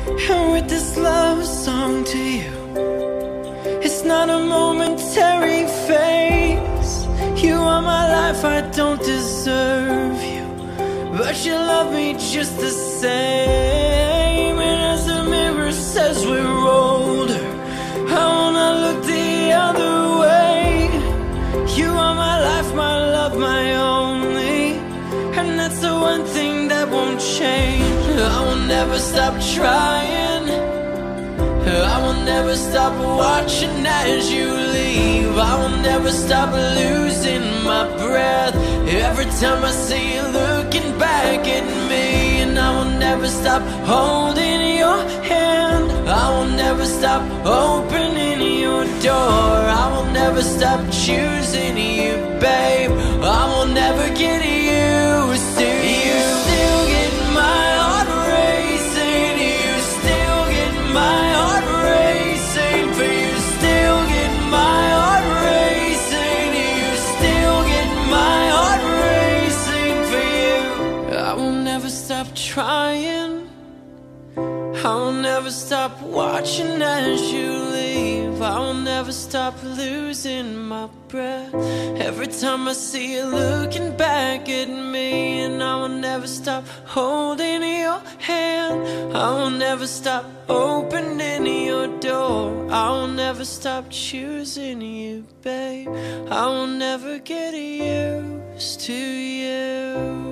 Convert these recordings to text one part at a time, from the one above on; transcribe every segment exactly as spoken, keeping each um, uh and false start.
And with this love song to you, it's not a momentary phase. You are my life, I don't deserve you, but you love me just the same. And as the mirror says we're older, I wanna look the other way. You are my life, my love, my only, and that's the one thing that won't change. I will never stop trying, I will never stop watching as you leave. I will never stop losing my breath every time I see you looking back at me. And I will never stop holding your hand, I will never stop opening your door. I will never stop choosing you, babe. I will never get used to you. Still get my heart racing, you still get my heart racing. For you still get my heart racing, you still get my heart racing. For you, I will never stop trying, I will never stop watching as you leave. I will never stop losing my breath every time I see you looking back at me. And I will never stop holding your hand, I will never stop opening your door. I will never stop choosing you, babe. I will never get used to you.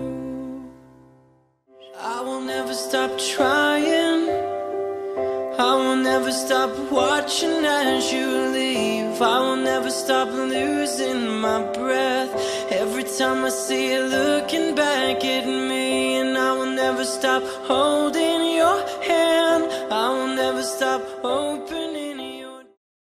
I will never stop trying, I will never stop watching as you leave. I will never stop losing my breath every time I see you looking back at me. And I will never stop holding your hand, I will never stop opening